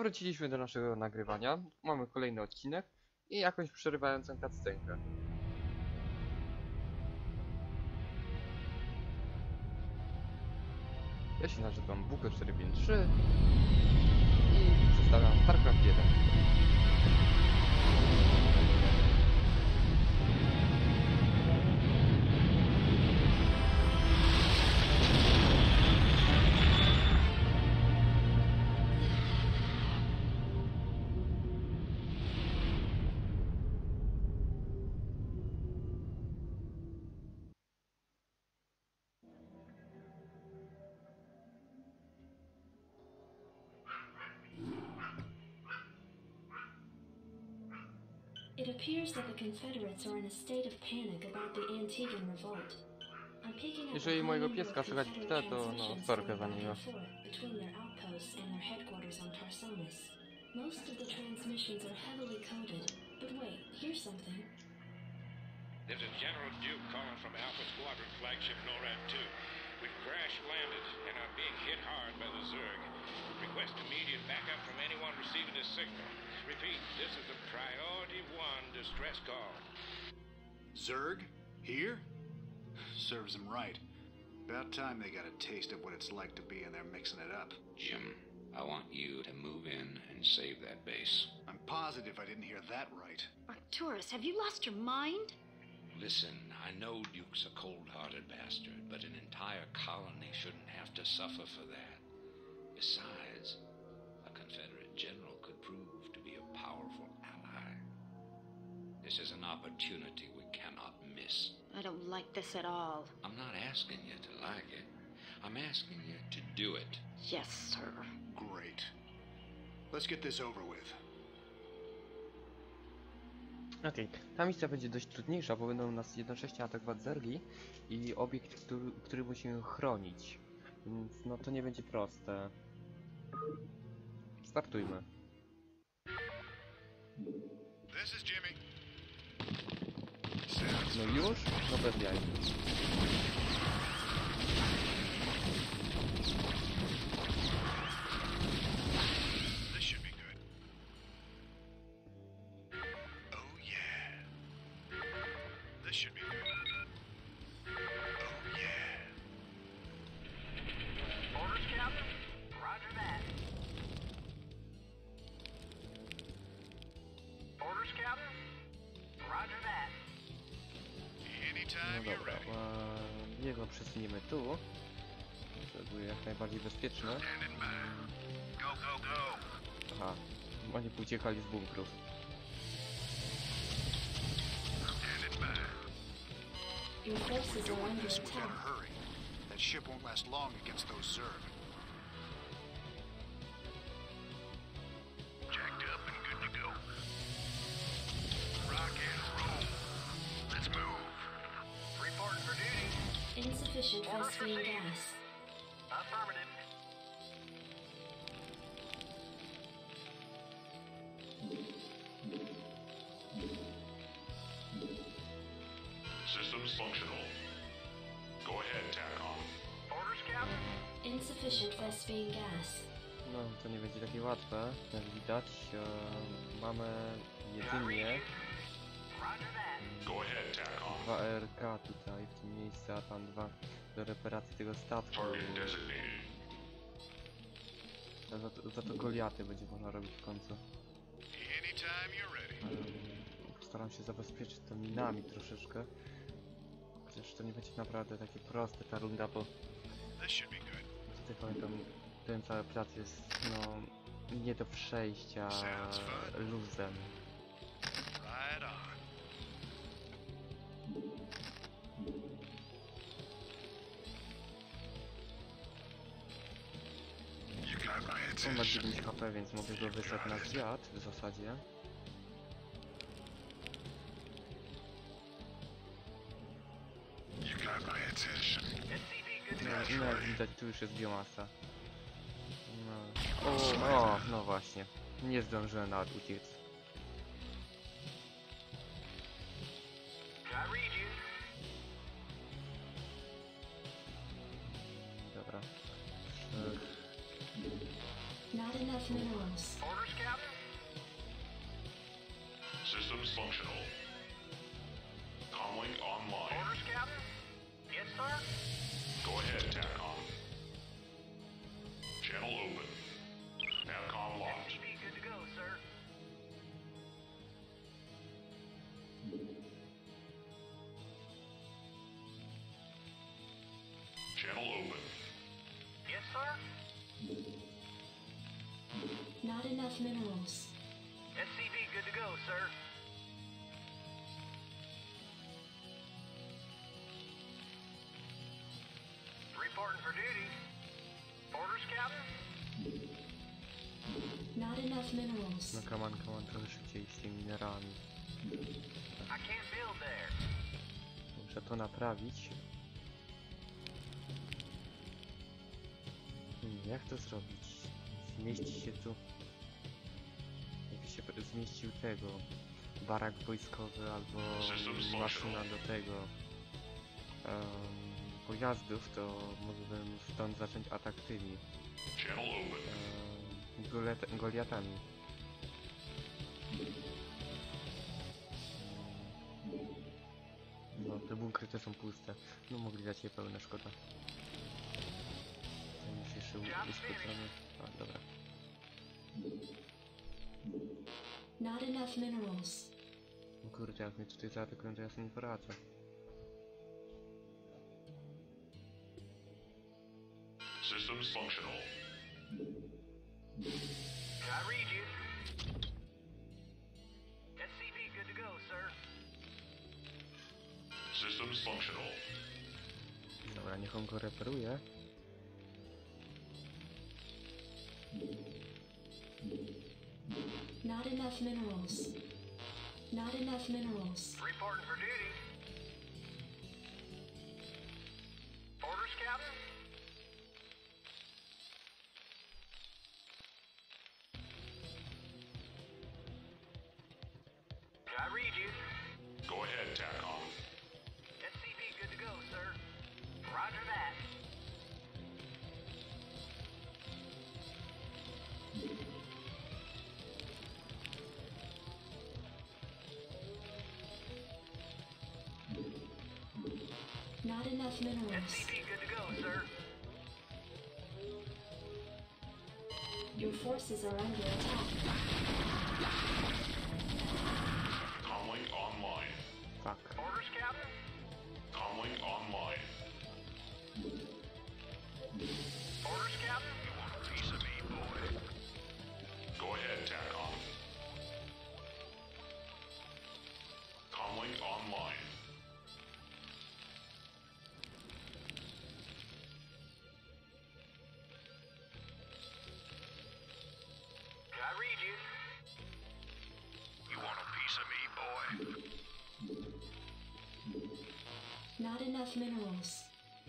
wróciliśmy do naszego nagrywania. Mamy kolejny odcinek i jakąś przerywającą cutscenkę. Ja się nazywam Buko453 i przedstawiam StarCraft 1. It appears that the Confederates are in a state of panic about the Antiguan revolt. I'm picking up Jeżeli a mojego high number pieska of słychać w Confederate tle, to no, transmissions sorkę going za back niego. and forth between their outposts and their headquarters on Tarsonis. Most of the transmissions are heavily coded, but wait, here's something. There's a General Duke calling from Alpha Squadron flagship NORAD 2. We've crash landed and are being hit hard by the Zerg. Request immediate backup from anyone receiving this signal. Repeat, this is a Priority 1 distress call. Zerg? Here? Serves them right. About time they got a taste of what it's like to be in there mixing it up. Jim, I want you to move in and save that base. I'm positive I didn't hear that right. Arcturus, have you lost your mind? Listen, I know Duke's a cold-hearted bastard, but an entire colony shouldn't have to suffer for that. Besides, a Confederate general could prove to be a powerful ally. This is an opportunity we cannot miss. I don't like this at all. I'm not asking you to like it. I'm asking you to do it. Yes, sir. Great. Let's get this over with. Okej, ta misja będzie dość trudniejsza, bo będą nas jednocześnie atakować zergi i obiekt, który musimy chronić. Więc no to nie będzie proste. Startujmy. This is Jimmy. No już? No bez jaj. This should be good. Oh yeah. This should be good. Oh yeah. Orders, Captain? Roger that. Orders, Captain? Roger that. Anytime No you're dobra, ready. jego przesuniemy tu, żeby był jak najbardziej bezpieczny. Standing by. Go, go, go. Aha, oni uciekali z bunkrów. Standing by. Your forces are Doing under this, we gotta attack. hurry. That ship won't last long against those Zerg. Jacked up and good to go. Rock and roll. Let's move. Reporting for duty. Insufficient phosphine gas. Affirmative. Systems functional. Go ahead, TACOM. Orders, Captain? Insufficient phosphine gas. No, to nie będzie takie łatwe, jak widać. Mamy jedynie Roger that. Go ahead, TACOM. 2 RK tutaj, w tym miejscu, a tam 2 do reparacji tego statku. Target designated. Za to Goliaty będzie można robić w końcu. Anytime you're ready. Postaram się zabezpieczyć to minami troszeczkę. Chociaż to nie będzie naprawdę takie proste ta runda, bo This should be good. tutaj pamiętam, ten cały plac jest no nie do przejścia luzem. Right on. You got my On ma attention. 9 HP, więc mogę go wysłać na zwiat w zasadzie. You got my attention. No jak widać, tu już jest biomasa. No, no właśnie. Nie zdążyłem nawet uciec. I read you. Dobra. Not enough minerals. Orders, Systems functional. Comlink online. Orders, Captain? Yes, sir? Go ahead, TACOM. Channel open. Navcom locked. SCV good to go, sir. Channel open. Yes, sir? Not enough minerals. SCV good to go, sir. Reporting for duty. Orders, Captain? Not enough minerals. No come on, trochę szybciej z tymi minerami. I can't build there. Muszę to naprawić. Jak to zrobić? Zmieści się tu... Jakby się zmieścił tego... Barak wojskowy albo maszyna do tego... pojazdów, to mógłbym stąd zacząć atak tymi... Channel open. Goliatami. No, te bunkry te są puste. No, mogli dać je pełne, szkoda. Ten już jeszcze uszkodzony. A, dobra. Not enough minerals. No kurde, jak mnie tutaj zaatakują, to ja sobie nie poradzę. Systems functional. I read you. SCV good to go, sir. Systems functional. Dobra, niech on go reperuje. Not enough minerals. Not enough minerals. Reporting for duty. Orders, Captain? I read you. Go ahead, TACOM. SCV good to go, sir. Roger that. Not enough minerals. SCV good to go, sir. Your forces are under attack. Comlink online. Fuck. Orders, Captain? Comlink online. Orders, Captain? You want a piece of me, boy? Go ahead, TACOM. Comlink online. I read you. You want a piece of me, boy? Not enough minerals.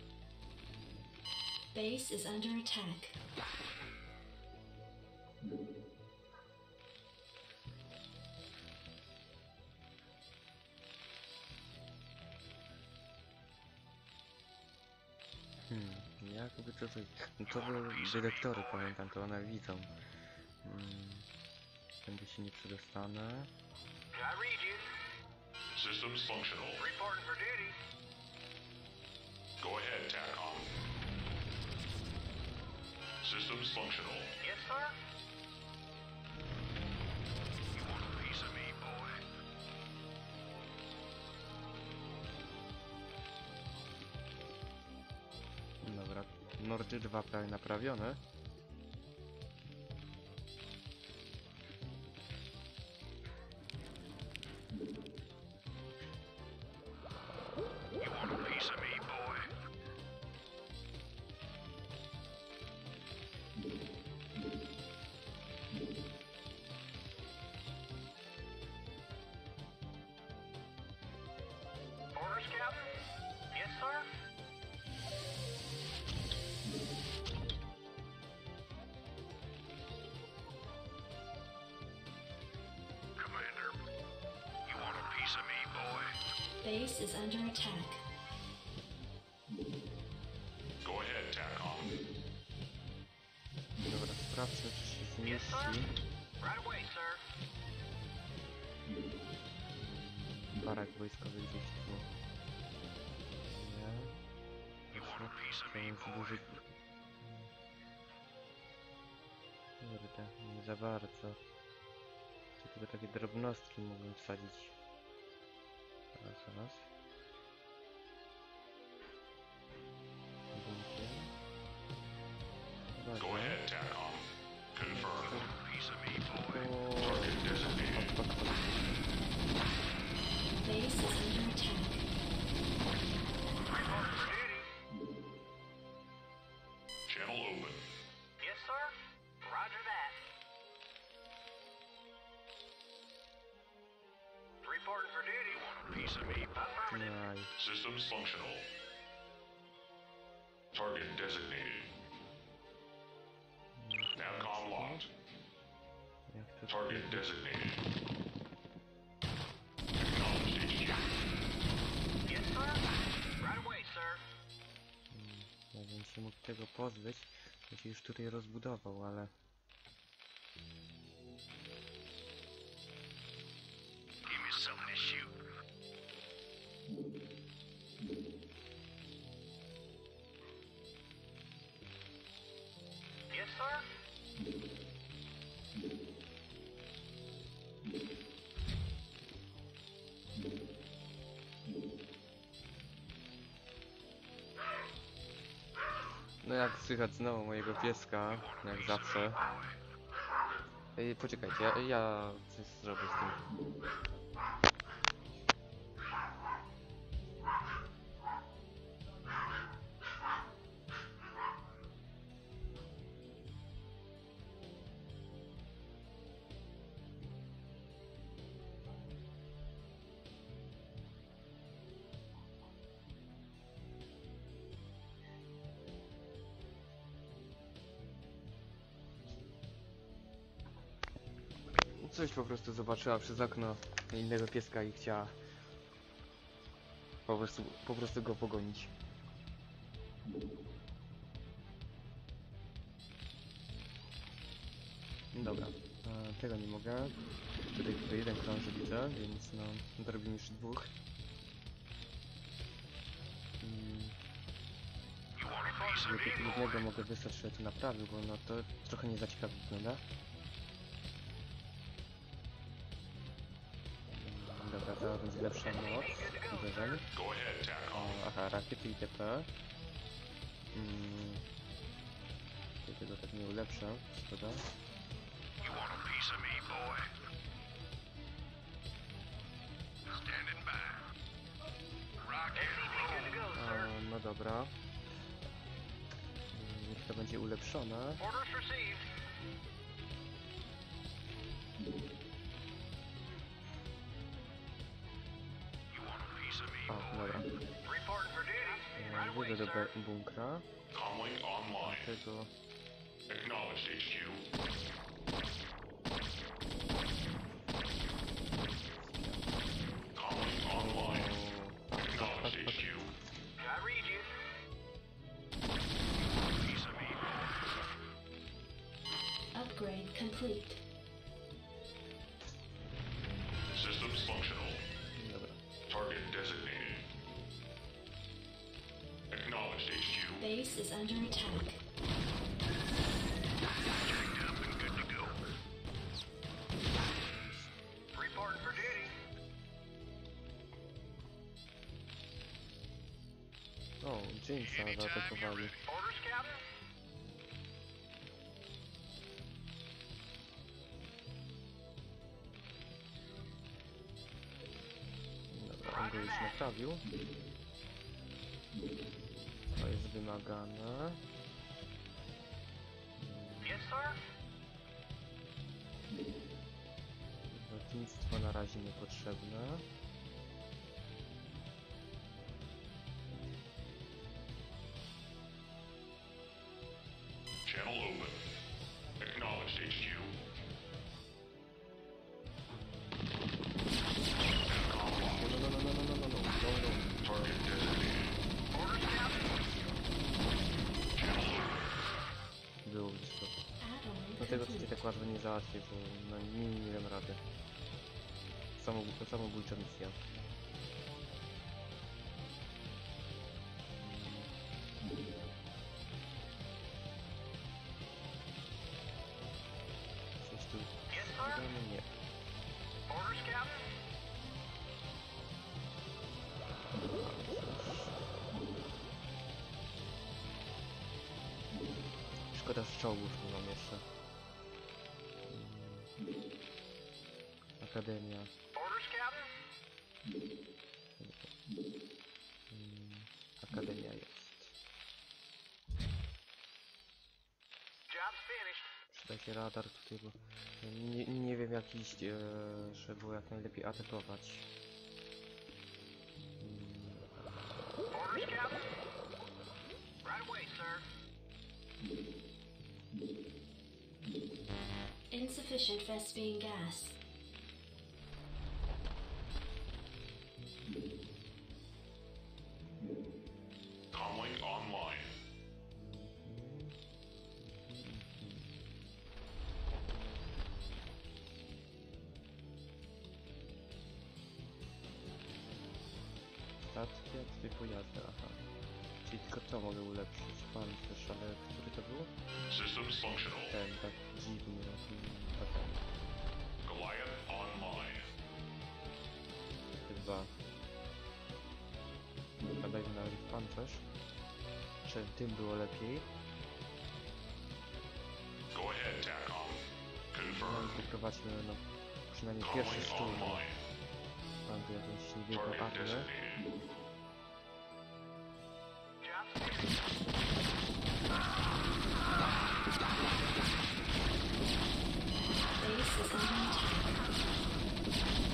Base is under attack. Jakby to... No to były dyrektory, pamiętam, to one widzą. Tędy się nie przedostanę. I read you. Systems functional. Reporting for duty. Go ahead, TACOM. Systems functional. Yes, sir? You want a piece of me, boy? Dobra, Nordy 2 prawie naprawione. You want a piece of me, boy? Orders, Captain? Yes, sir? Commander, you want a piece of me, boy? Base is under attack. Go ahead, TACOM. Dobra, sprawdźmy, czy się Yes, sir? zmieści. Right away, sir. barak wojskowy gdzieś tu. Nie. Proszę, chciałem zburzyć. Kurde, nie za bardzo. Czy tylko takie drobnostki mógłbym wsadzić. Zaraz. Bunkier. Go ahead, TACOM. Confirm. Piece of me, boy. Target designated. Base is under attack. Reporting for duty. Channel open. Yes, sir. Roger that. Reporting for duty. Want a piece of me? Affirmative. Nice. Systems functional. Target designated. TACOM locked. Jak to Target designated. Acknowledged HQ. Yes, sir. Right away, sir. Jakbym się mógł tego pozbyć, to się już tutaj rozbudował, ale... Give me something to shoot. Yes, sir. No jak słychać znowu mojego pieska, jak zawsze. Ej, poczekajcie, ja coś zrobię z tym. Coś po prostu zobaczyła przez okno innego pieska i chciała po prostu go pogonić. Dobra, tego nie mogę. Tutaj tylko jeden krąży widzę, więc no dorobimy już dwóch. Jednego mogę wysłać, żeby to naprawił, bo no to trochę nie za ciekawie wygląda. Dobra, to będzie lepsza moc uderzeń. Go ahead, TACOM. Aha, rakiety itp. Tego tak nie ulepsza, szkoda. You want a piece of me, boy? Standing by. Rocket. Good to go, sir. No dobra. Niech to będzie ulepszone. Orders received. You want a piece of me, A, dobra. Reporting for duty. Right away, Wyjdę do sir. bunkra. Comlink online. Tego... Acknowledged HQ. Comlink online. Acknowledged HQ. I read you. You want a piece of me, boy? Upgrade complete. Systems functional. Dobra. Target designated. Acknowledged HQ. Base is under attack. Checked up and good to go. Reporting for duty. O, Jamesa Anytime you're zaatakowali. ready. Orders, Captain? Dobra, on go już naprawił. To jest wymagane. Yes, sir. Lotnictwo na razie niepotrzebne. Channel open. Acknowledged HQ. No. Target designated. Orders, Captain? Channel open. Było blisko. Add-on No tego tutaj complete. tak łatwo nie załatwię, bo no, nie dam rady. Samobójcza misja. Szkoda, że czołgów nie mam jeszcze. Akademia. Orders, Captain? Akademia jest. Job's finished. Przyda się radar tutaj, bo nie wiem jak iść, żeby było jak najlepiej atakować. Orders, Captain? Right away, sir. Insufficient Vespine gas. Comlink online. Stacja, tutaj pojazdy, aha. Czyli tylko to mogę ulepszyć. Pancerz, ale który to był? Systems functional. Ten, tak dziwny. Tak, Goliath online. chyba. Badajmy na pancerz. Czy tym było lepiej? Go ahead, TACOM. No i Confirmed. poprowadźmy no, przynajmniej pierwszy Comlink szturm. online. Mam tu jakąś niewielką Target armię. designated. Job's finished. Base is under attack.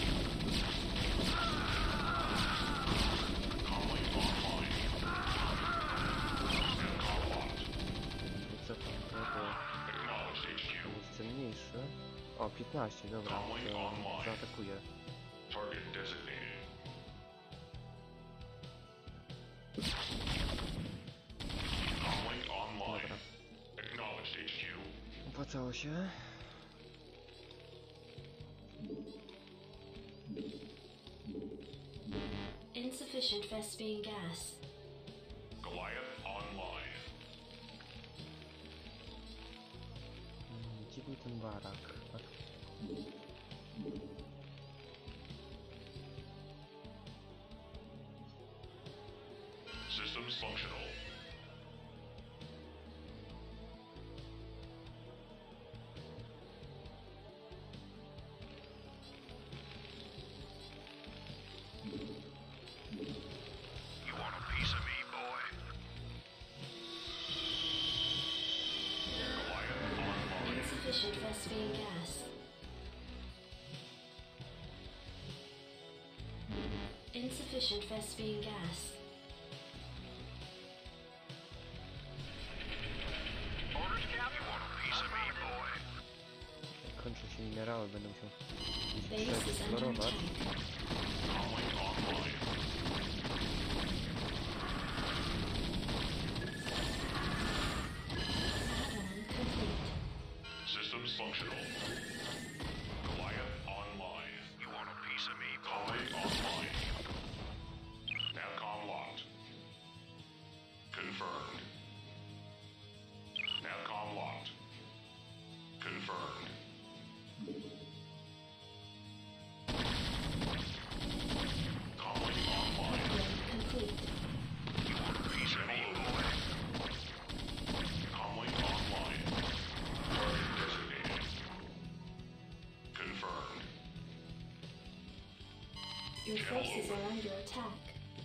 Comlink online. TACOM locked. Co tam tego? Acknowledged HQ. Jest cenniejszy. O, 15, dobra, to zaatakuję. Target designated. Comlink online. Dobra, Acknowledged HQ. opłacało się. Insufficient Vespine gas. Goliath online. Gdzie był ten barak? A tu. Systems functional. You want a piece of me, boy? Goliath online. Insufficient Vespine gas. Insufficient Vespine gas. Orders, Captain? You want a piece of me, boy? Jak kończą się minerały, będę musiał Base gdzieś is under eksplorować. attack. Comlink online. Add-on complete. Systems functional. Goliath online. You want a piece of me, boy? Comlink online. Navcom locked. Confirmed. Navcom locked. Confirmed. Comlink online. Upgrade complete. You want a piece of me, boy? Comlink online. Target designated. Confirmed. Your forces are under attack.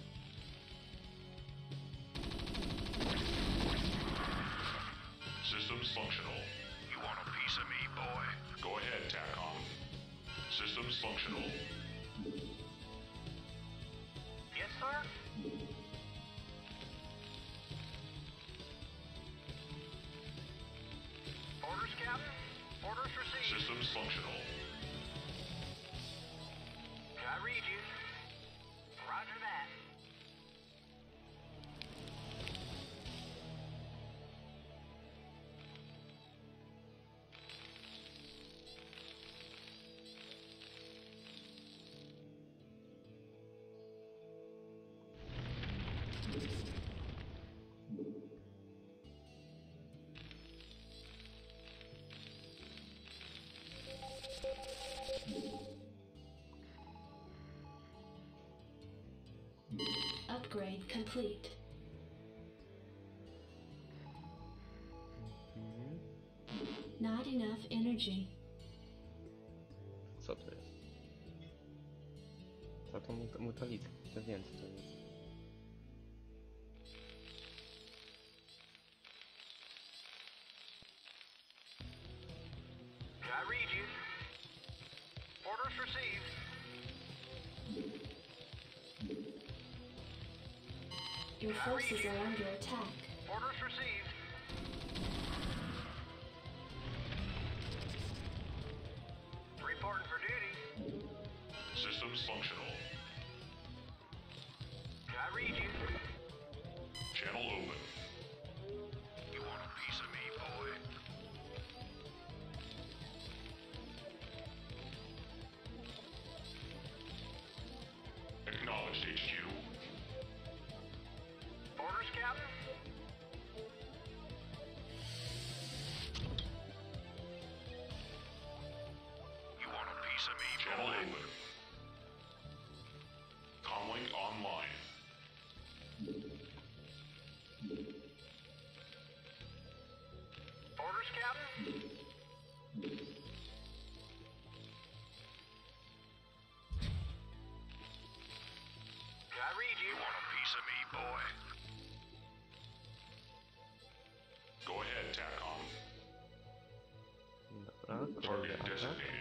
Systems functional. You want a piece of me, boy? Go ahead, TACOM. Systems functional. Yes, sir? Orders, Captain? Orders received. Systems functional. Can I read you? Roger that. Upgrade complete. Not enough energy. Co to jest? Co to mutalitka? To wiem co to jest. I read you. Orders received. Your forces are under attack. Orders received. Reporting for duty. Systems functional. I read you. Channel open. You want a piece of me, boy? Acknowledged, HQ. Orders, Captain? You want a piece of me, Channel boy? open. Comlink online. Orders, Captain? I read you. You want a piece of me, boy? Go ahead, TACOM. Dobra, kolejny Target atak. designated.